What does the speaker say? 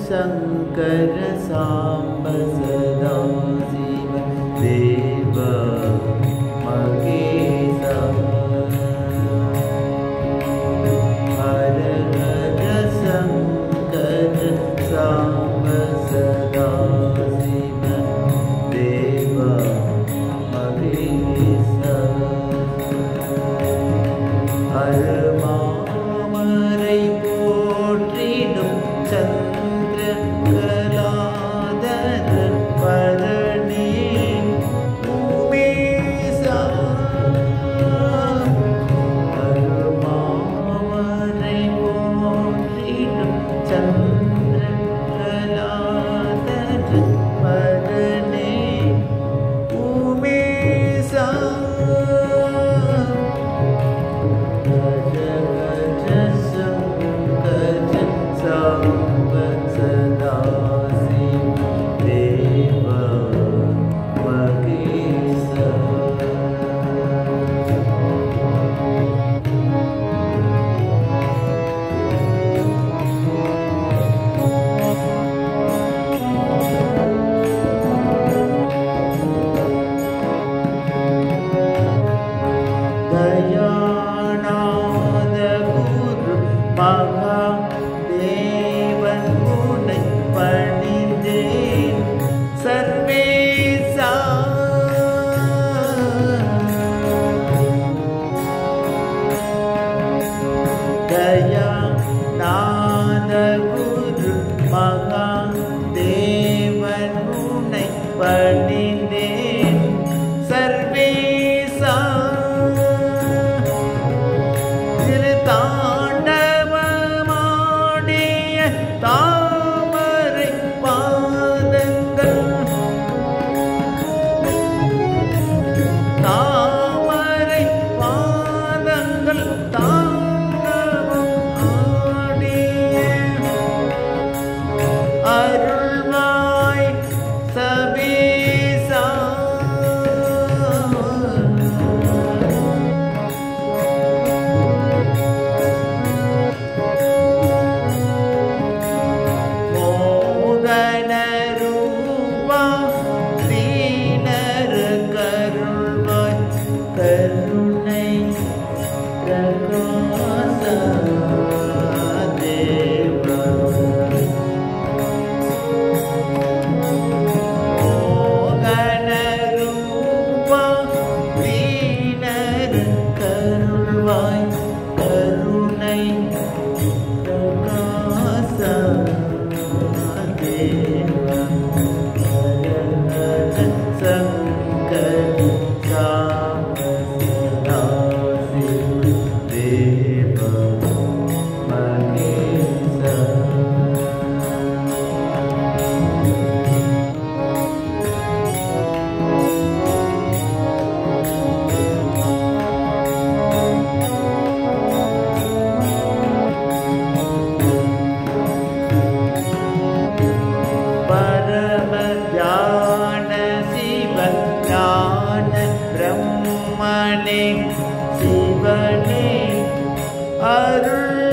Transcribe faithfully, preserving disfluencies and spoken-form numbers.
शंकर सांब सदा शिव देव महेश हर हर शंकर सांब सदा शिव देव महेश हर मामரை போற்றிடும் சந்திர கலாதர பரணி உமேசா ஹர மாமரை போற்றிடும் சந்திர கலாதர பரணி உமேசா दयानाद गुरु महा देवन मुनै पणिंदेन सर्वेसा दयानाद गुरु महा देवन मुनै पणिंदेन सर्वेसा தாண்டவமாடிய தாமரை பாதங்கள் தாமரை பாதங்கள் தாண்டவம் ஆடிய அருள்வாய் சபேசா கருணை பிரகாச தேவ மோகன ரூபா வீணர் கருள்வாய் கருணை பிரகாச தேவ சங்கர் ब्रह्मणे शिवने अरुள்